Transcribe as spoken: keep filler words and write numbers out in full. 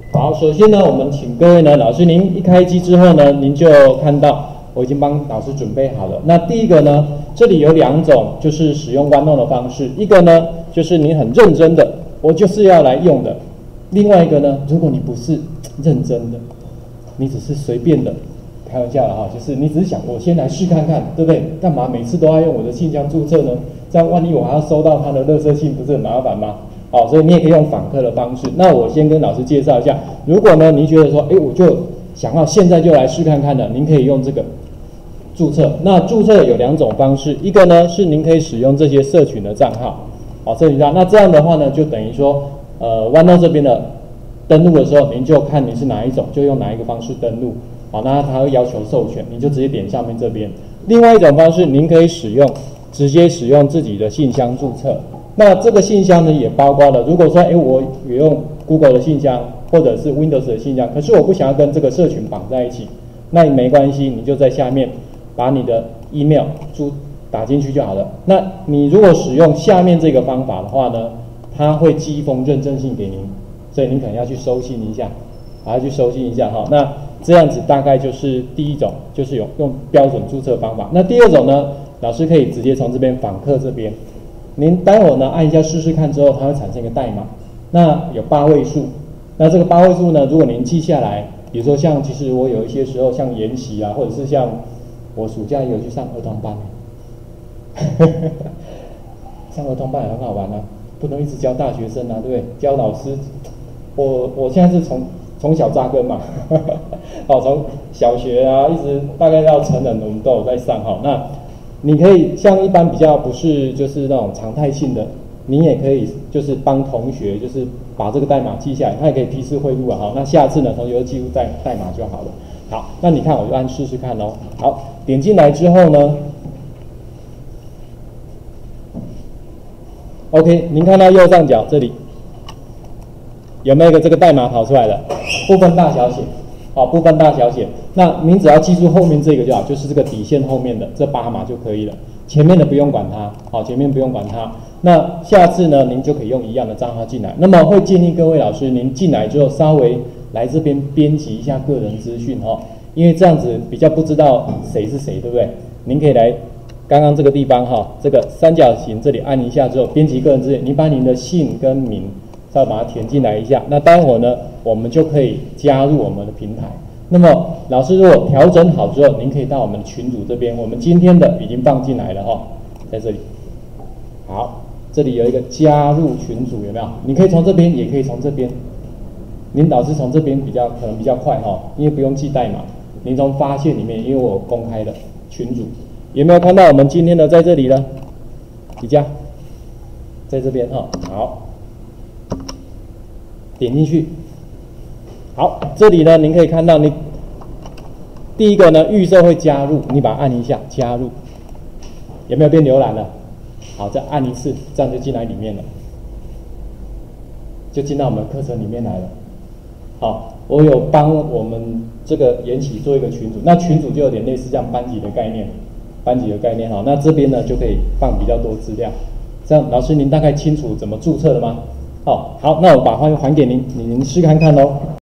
好，首先呢，我们请各位呢，老师您一开机之后呢，您就看到我已经帮老师准备好了。那第一个呢，这里有两种就是使用 OneNote 的方式，一个呢就是你很认真的，我就是要来用的；另外一个呢，如果你不是认真的，你只是随便的，开玩笑了哈，就是你只是想我先来试看看，对不对？干嘛每次都要用我的信箱注册呢？这样万一我还要收到他的垃圾信，不是很麻烦吗？好，所以你也可以用访客的方式。那我先跟老师介绍一下，如果呢您觉得说，哎，我就想要现在就来试看看的，您可以用这个注册。那注册有两种方式，一个呢是您可以使用这些社群的账号，好，社群账号。那这样的话呢，就等于说，呃 ，OneNote 这边的登录的时候，您就看你是哪一种，就用哪一个方式登录。好，那它会要求授权，你就直接点下面这边。另外一种方式，您可以使用直接使用自己的信箱注册。那这个信箱呢，也包括了，如果说，哎，我也用 Google 的信箱或者是 Windows 的信箱，可是我不想要跟这个社群绑在一起，那也没关系，你就在下面把你的 email 注打进去就好了。那你如果使用下面这个方法的话呢，它会寄一封认证信给您，所以您可能要去收信一下，还要去收信一下哈。那这样子大概就是第一种，就是有用标准注册方法。那第二种呢，老师可以直接从这边访客这边。您待会呢按一下试试看之后，它会产生一个代码，那有八位数。那这个八位数呢，如果您记下来，比如说像其实我有一些时候像研习啊，或者是像我暑假也有去上儿童班，上儿童班也很好玩啊，不能一直教大学生啊，对不对？教老师，我我现在是从从小扎根嘛，好，从小学啊一直大概到成人，我们都有在上哈。那你可以像一般比较不是就是那种常态性的，你也可以就是帮同学就是把这个代码记下来，他也可以批次汇入啊。好，那下次呢同学就记录代代码就好了。好，那你看我就按试试看哦。好，点进来之后呢 ，OK， 您看到右上角这里有没有一个这个代码跑出来的？部分大小写。好，部分大小写，那您只要记住后面这个就好，就是这个底线后面的这八码就可以了，前面的不用管它，好，前面不用管它。那下次呢，您就可以用一样的账号进来。那么会建议各位老师，您进来之后稍微来这边编辑一下个人资讯哈，因为这样子比较不知道谁是谁，对不对？您可以来刚刚这个地方哈，这个三角形这里按一下之后，编辑个人资讯，您把您的姓跟名稍微把它填进来一下。那待会儿呢，我们就可以加入我们的平台。那么老师如果调整好之后，您可以到我们群组这边，我们今天的已经放进来了哈，在这里。好，这里有一个加入群组，有没有？你可以从这边，也可以从这边。您老师从这边比较可能比较快哈，因为不用记代码。您从发现里面，因为我公开了群组，有没有看到我们今天的在这里呢？底下，在这边哈，好。点进去，好，这里呢，您可以看到你第一个呢，预设会加入，你把它按一下加入，有没有变浏览了？好，再按一次，这样就进来里面了，就进到我们课程里面来了。好，我有帮我们这个研习做一个群组，那群组就有点类似像班级的概念，班级的概念哈，那这边呢就可以放比较多资料。这样，老师您大概清楚怎么注册了吗？哦，好，那我把话还给您，您试看看喽。